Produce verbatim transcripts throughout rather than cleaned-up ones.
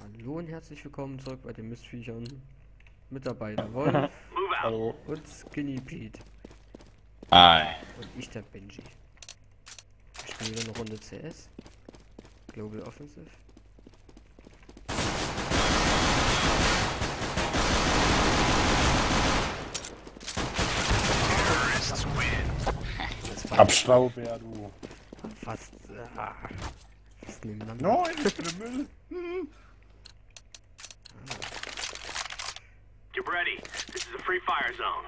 Hallo und herzlich willkommen zurück bei den Mistviechern. Mit dabei der Wolf. Hallo. Und Skinny Pete. Hi. Und ich, der Benji. Wir spielen wieder eine Runde C S. Global Offensive. Abstauber, du. Fast. Ah, fast nebeneinander. Nein, ich bin im Müll. Hm. Get ready. This is a free fire zone.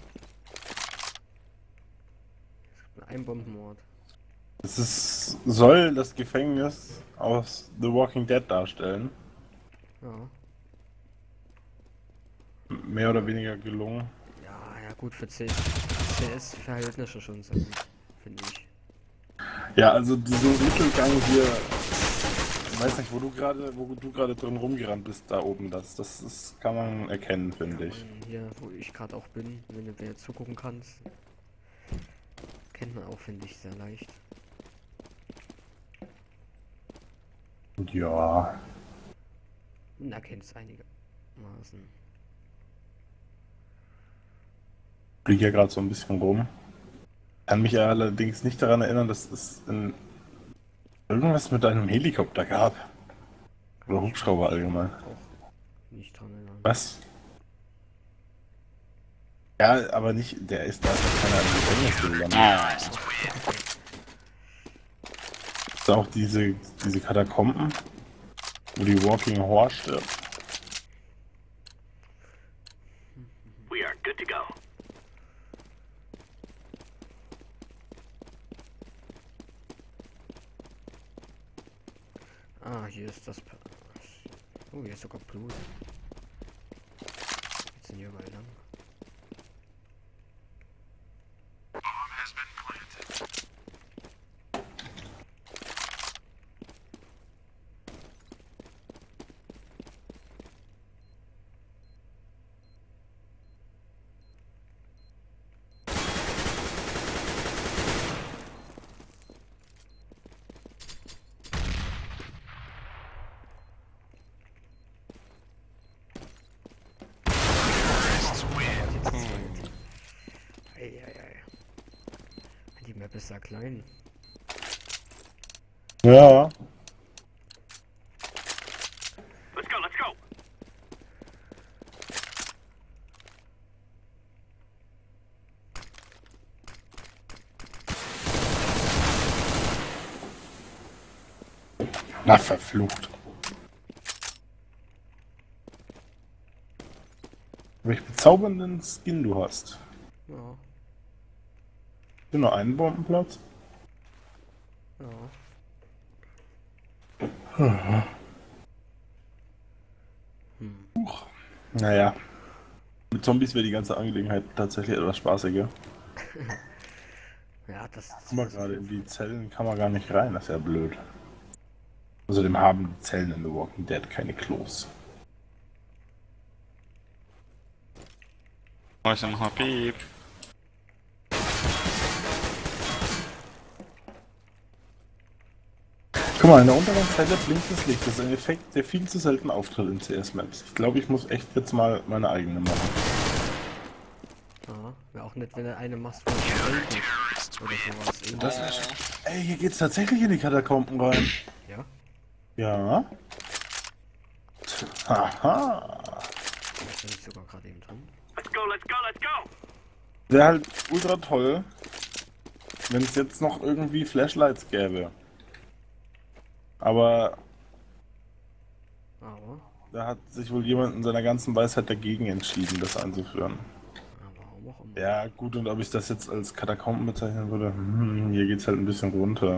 Ein Bombenmord. Es ist, soll das Gefängnis aus The Walking Dead darstellen. Ja. Mehr oder weniger gelungen. Ja, ja gut, für C S-Verhältnisse schon so gut, finde ich. Ja, also dieser Mittelgang hier, ich weiß nicht, wo du gerade, wo du gerade drin rumgerannt bist, da oben, das, das ist, kann man erkennen, finde ich. Und hier, wo ich gerade auch bin, wenn du mir zugucken kannst, kennt man auch, finde ich, sehr leicht. Ja. Und erkennt es einigermaßen. Ich fliege ja gerade so ein bisschen rum. Kann mich allerdings nicht daran erinnern, dass es in irgendwas mit einem Helikopter gab. Oder Hubschrauber allgemein. Auch nicht dran erinnern. Was? Ja, aber nicht, der ist da ist doch keiner im Gefängnis gelandet. Ist auch diese, diese Katakomben, wo die Walking Horse stirbt. We are good to go. Ah, hier ist das... Pa oh, hier ist sogar Blut. Jetzt sind hier überall lang. Eieiei. Die Map ist sehr klein. Ja. Let's go, let's go. Na, verflucht. Welch bezaubernden Skin du hast. Ja, Nur noch einen Bombenplatz? ja. Huch. Naja. Mit Zombies wäre die ganze Angelegenheit tatsächlich etwas spaßiger. Ja, das... das Aber gerade in die Zellen kann man gar nicht rein, das ist ja blöd. Außerdem haben die Zellen in The Walking Dead keine Klos. Mäuse machen Piep. Guck mal, in der unteren Zeile blinkt das Licht. Das ist ein Effekt, der viel zu selten auftritt in C S-Maps. Ich glaube, ich muss echt jetzt mal meine eigene machen. Ja, wäre auch nett, wenn du eine machst von Welten oder sowas. Das wär schon... Ey, hier geht's tatsächlich in die Katakomben rein. Ja? Ja. Haha. Vielleicht bin ich sogar gerade eben drin. Let's go, let's go, let's go. Wäre halt ultra toll, wenn es jetzt noch irgendwie Flashlights gäbe. Aber Aber... da hat sich wohl jemand in seiner ganzen Weisheit dagegen entschieden, das einzuführen. Ja, warum auch immer. Ja, gut, und ob ich das jetzt als Katakomben bezeichnen würde, hm, hier geht's halt ein bisschen runter.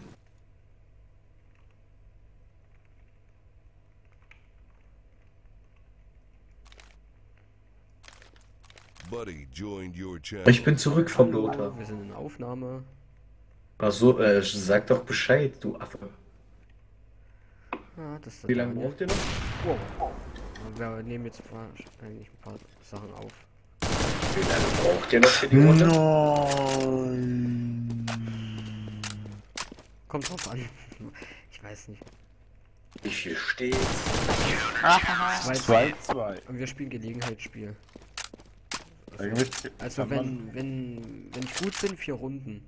Buddy joined your channel. Ich bin zurück vom Lothar. Wir sind in Aufnahme. Achso, äh, sag doch Bescheid, du Affe. Ah, das ist Wie lange braucht ihr noch? Wow. Und wir nehmen jetzt eigentlich ein paar Sachen auf. Wie lange braucht ihr noch für die Runde? Nein. Kommt drauf an. Ich weiß nicht. Wie viel steht's? zwei zwei zwei. Und wir spielen Gelegenheitsspiel. Eigentlich Also kann wenn, man- wenn, wenn ich gut bin, vier Runden.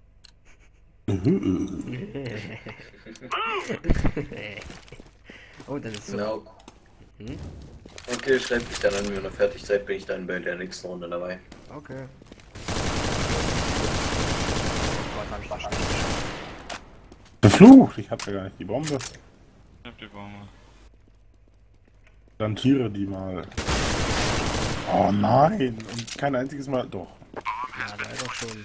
Oh, dann ist so. No. Hm? Okay, schreibt mich dann an, wenn ihr fertig seid, bin ich dann bei der nächsten Runde dabei. Okay. Gott, hab ich das Beflucht! Ich hab ja gar nicht die Bombe. Ich hab die Bombe. Dann tiere die mal. Oh nein! Und kein einziges Mal. Doch. Ja, leider schon.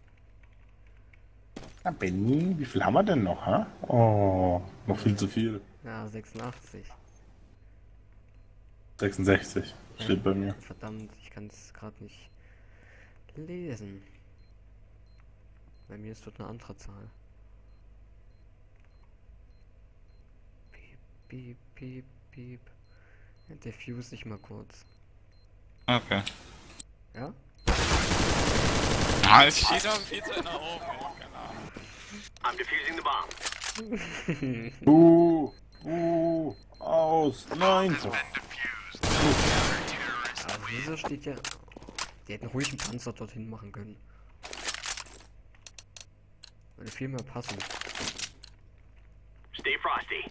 Na Benny, wie viel haben wir denn noch, ha? Oh, noch viel zu viel. Ja, sechsundachtzig. sechsundsechzig steht bei mir. Verdammt, ich kann es gerade nicht lesen. Bei mir ist dort eine andere Zahl. Piep, piep, piep, piep. Ja, diffuse ich mal kurz. Okay. Ja? Ah, es schießt auf viel zu einer oben. Keine Ahnung. I'm defusing the bomb. Uh, uh, aus, nein. So. Aber wieso steht ja... Die hätten ruhig einen Panzer dorthin machen können. Würde viel mehr passen. Stay frosty.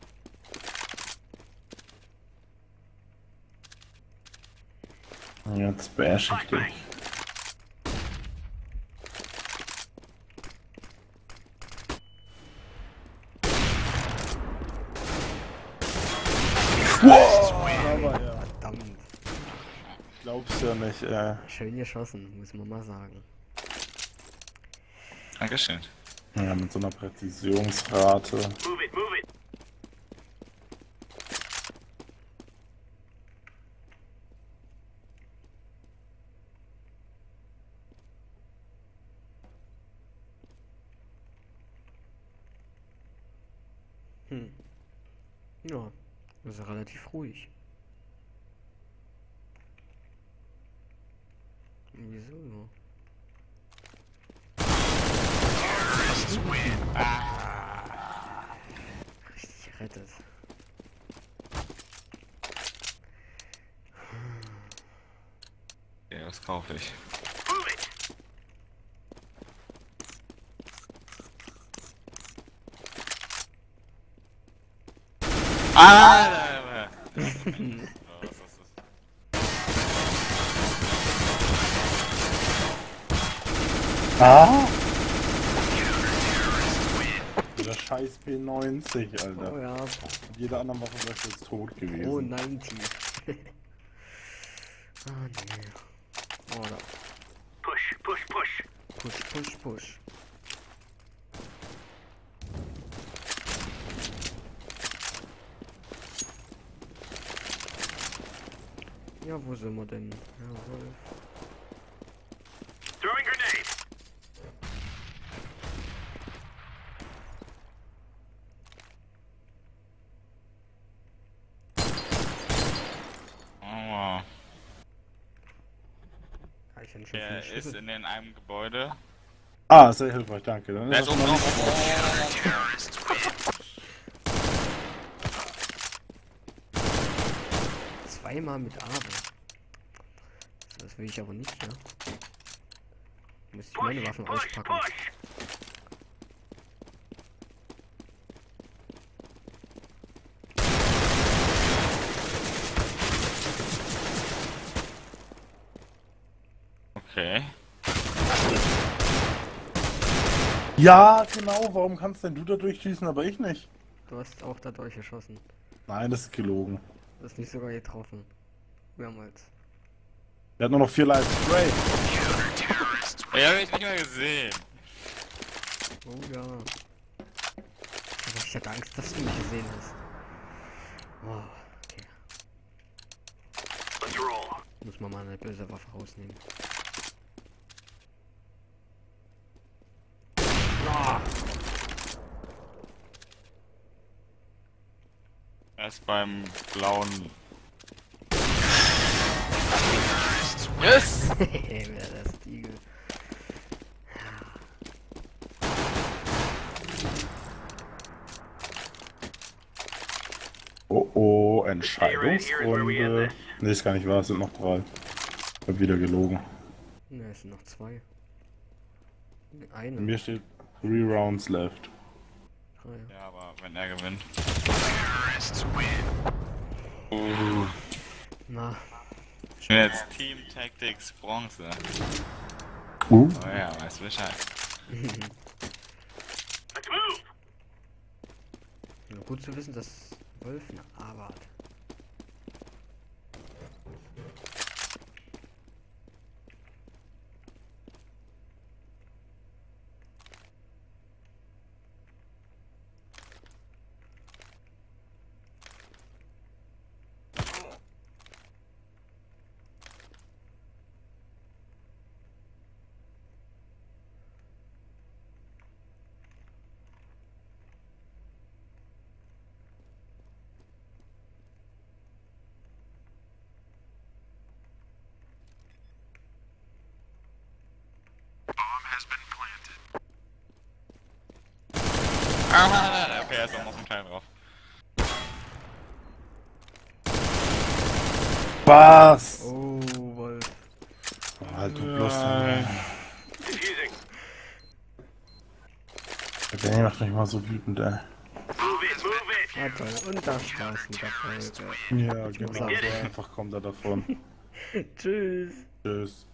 Jetzt bash ich dich. Aber ja, Verdammt. glaubst ja nicht, äh. Schön geschossen, muss man mal sagen. Dankeschön. Ja, mit so einer Präzisionsrate. Move it, move it. Hm. Ja, das ist relativ ruhig. Wieso? Richtig gerettet. Ja, das kaufe ich. Move it. Ah! Oh, was ist das? Ah! Der scheiß B neunzig, Alter. Oh ja. Mit jeder anderen Waffe wäre jetzt tot gewesen. Oh, neunzig. Ah, nee. Oh, da. Push, push, push. Push, push, push. Ja, wo sind wir denn? Ja, Wolf. Throwing grenade. Oh, Ja, ich hätte schon der viele ist Schüsse. in den einem Gebäude. Ah, sehr hilfreich, danke. Dann Der ist ist das oben schon mal drauf. Zweimal mit Abe. Das will ich aber nicht, ja. Muss ich meine Push, Waffen push, auspacken. push. Okay. Ja, genau, warum kannst denn du da durchschießen, aber ich nicht? Du hast auch da durchgeschossen. Nein, das ist gelogen. Du hast mich sogar getroffen. Mehrmals. Der hat nur noch vier Lives. Spray. Ich hab ich nicht mehr gesehen. Oh ja. Aber ich hatte Angst, dass du mich gesehen hast. Oh, okay. Let's roll. Muss man mal eine böse Waffe rausnehmen. Ah, Erst beim blauen. Yes! wer das Diegel. Entscheidungsrunde. Ne, ist gar nicht wahr, es sind noch drei. Ich hab wieder gelogen. Ne, es sind noch zwei. Bei Eine. mir steht three rounds left. Drei. Ja, aber wenn er gewinnt. Na, Ich bin jetzt Team Tactics Bronze. Uh. Oh ja, weißt du Bescheid. Let's move! nur gut zu wissen, dass Wolf eine Aber hat. Ah, okay, er ist auch noch ein Teil drauf. Was? Oh, Wolf. Oh, halt du bloß dein... Defusing. Der Benny macht mich mal so wütend, ey. Move it, move it! Ah, toll. Und das war's mit der Folge. Ja, genau, so einfach kommt er davon. Tschüss. Tschüss.